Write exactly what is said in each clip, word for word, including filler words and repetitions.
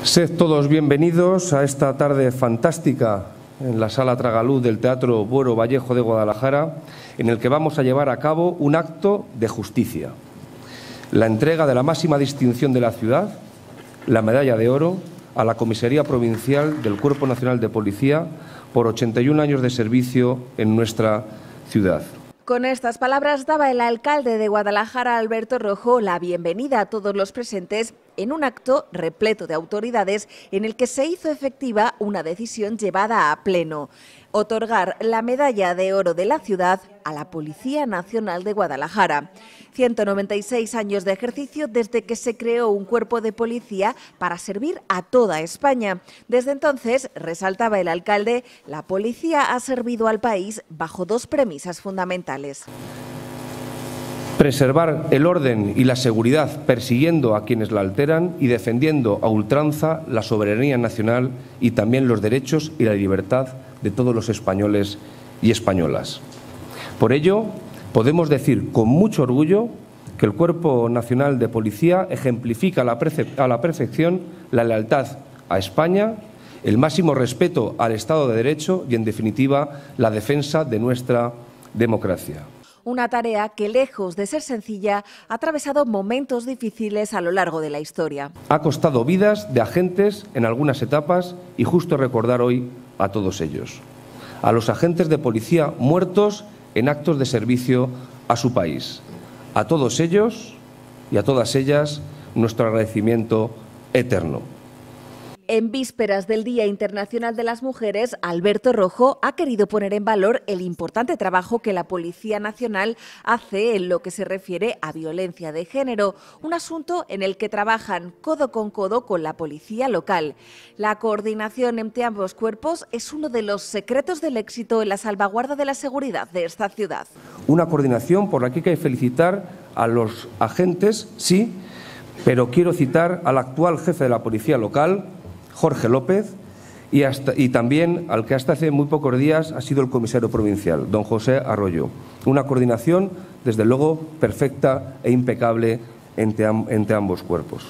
Sed todos bienvenidos a esta tarde fantástica en la Sala Tragaluz del Teatro Buero Vallejo de Guadalajara, en el que vamos a llevar a cabo un acto de justicia. La entrega de la máxima distinción de la ciudad, la Medalla de Oro, a la Comisaría Provincial del Cuerpo Nacional de Policía por ochenta y un años de servicio en nuestra ciudad. Con estas palabras daba el alcalde de Guadalajara, Alberto Rojo, la bienvenida a todos los presentes en un acto repleto de autoridades en el que se hizo efectiva una decisión llevada a pleno: otorgar la Medalla de Oro de la ciudad a la Policía Nacional de Guadalajara. ciento noventa y seis años de ejercicio desde que se creó un cuerpo de policía para servir a toda España. Desde entonces, resaltaba el alcalde, la policía ha servido al país bajo dos premisas fundamentales. Preservar el orden y la seguridad persiguiendo a quienes la alteran y defendiendo a ultranza la soberanía nacional y también los derechos y la libertad de todos los españoles y españolas. Por ello, podemos decir con mucho orgullo que el Cuerpo Nacional de Policía ejemplifica a la, a la perfección la lealtad a España, el máximo respeto al Estado de Derecho y, en definitiva, la defensa de nuestra democracia. Una tarea que, lejos de ser sencilla, ha atravesado momentos difíciles a lo largo de la historia. Ha costado vidas de agentes en algunas etapas y justo recordar hoy a todos ellos. A los agentes de policía muertos en actos de servicio a su país. A todos ellos y a todas ellas nuestro agradecimiento eterno. En vísperas del Día Internacional de las Mujeres, Alberto Rojo ha querido poner en valor el importante trabajo que la Policía Nacional hace en lo que se refiere a violencia de género, un asunto en el que trabajan codo con codo con la policía local. La coordinación entre ambos cuerpos es uno de los secretos del éxito en la salvaguarda de la seguridad de esta ciudad. Una coordinación por la que hay que felicitar a los agentes, sí, pero quiero citar al actual jefe de la policía local, Jorge López, y, hasta, y también al que hasta hace muy pocos días ha sido el comisario provincial, don José Arroyo. Una coordinación, desde luego, perfecta e impecable entre, entre ambos cuerpos.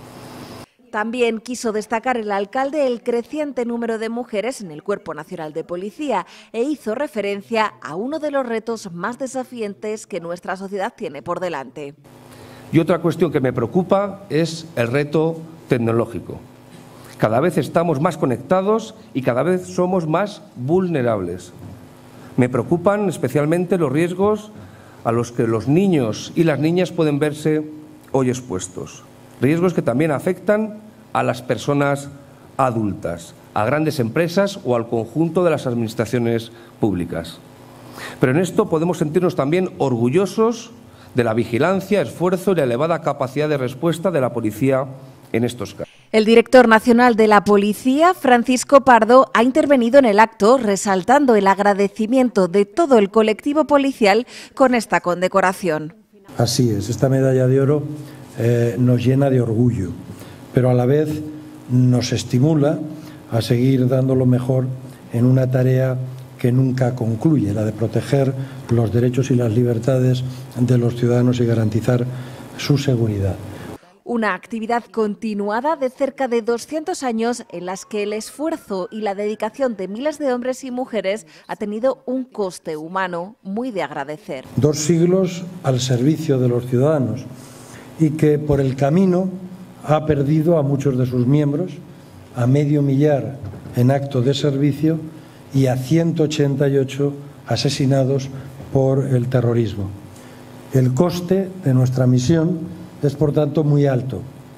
También quiso destacar el alcalde el creciente número de mujeres en el Cuerpo Nacional de Policía e hizo referencia a uno de los retos más desafiantes que nuestra sociedad tiene por delante. Y otra cuestión que me preocupa es el reto tecnológico. Cada vez estamos más conectados y cada vez somos más vulnerables. Me preocupan especialmente los riesgos a los que los niños y las niñas pueden verse hoy expuestos. Riesgos que también afectan a las personas adultas, a grandes empresas o al conjunto de las administraciones públicas. Pero en esto podemos sentirnos también orgullosos de la vigilancia, esfuerzo y la elevada capacidad de respuesta de la policía en estos casos. El director nacional de la Policía, Francisco Pardo, ha intervenido en el acto resaltando el agradecimiento de todo el colectivo policial con esta condecoración. Así es, esta medalla de oro eh, nos llena de orgullo, pero a la vez nos estimula a seguir dando lo mejor en una tarea que nunca concluye, la de proteger los derechos y las libertades de los ciudadanos y garantizar su seguridad. Una actividad continuada de cerca de doscientos años en las que el esfuerzo y la dedicación de miles de hombres y mujeres ha tenido un coste humano muy de agradecer. Dos siglos al servicio de los ciudadanos y que por el camino ha perdido a muchos de sus miembros, a medio millar en acto de servicio y a ciento ochenta y ocho asesinados por el terrorismo. El coste de nuestra misión es, por tanto, muy alto,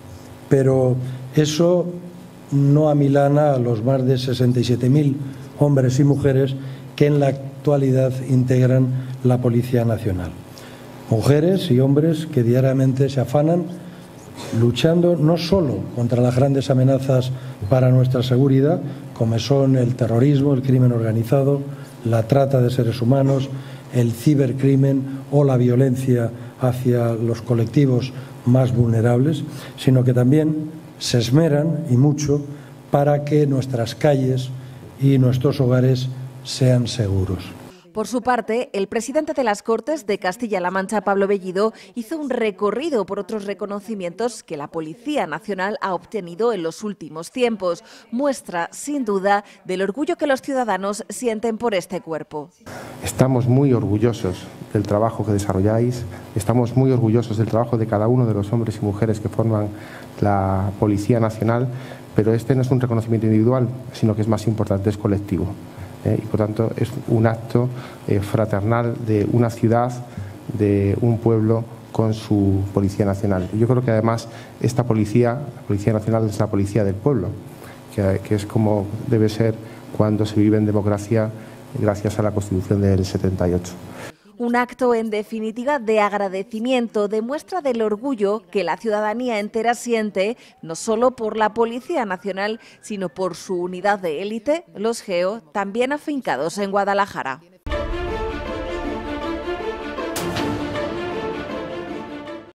pero eso no amilana a los más de sesenta y siete mil hombres y mujeres que en la actualidad integran la Policía Nacional. Mujeres y hombres que diariamente se afanan luchando no solo contra las grandes amenazas para nuestra seguridad, como son el terrorismo, el crimen organizado, la trata de seres humanos, el cibercrimen o la violencia hacia los colectivos más vulnerables, sino que también se esmeran y mucho para que nuestras calles y nuestros hogares sean seguros. Por su parte, el presidente de las Cortes de Castilla-La Mancha, Pablo Bellido, hizo un recorrido por otros reconocimientos que la Policía Nacional ha obtenido en los últimos tiempos. Muestra, sin duda, del orgullo que los ciudadanos sienten por este cuerpo. Estamos muy orgullosos del trabajo que desarrolláis, estamos muy orgullosos del trabajo de cada uno de los hombres y mujeres que forman la Policía Nacional, pero este no es un reconocimiento individual, sino que es más importante, es colectivo. Eh, y por tanto es un acto eh, fraternal de una ciudad, de un pueblo con su Policía Nacional. Yo creo que además esta policía, la Policía Nacional, es la policía del pueblo, que, que es como debe ser cuando se vive en democracia gracias a la Constitución del setenta y ocho. Un acto, en definitiva, de agradecimiento, de muestra del orgullo que la ciudadanía entera siente, no solo por la Policía Nacional, sino por su unidad de élite, los GEO, también afincados en Guadalajara.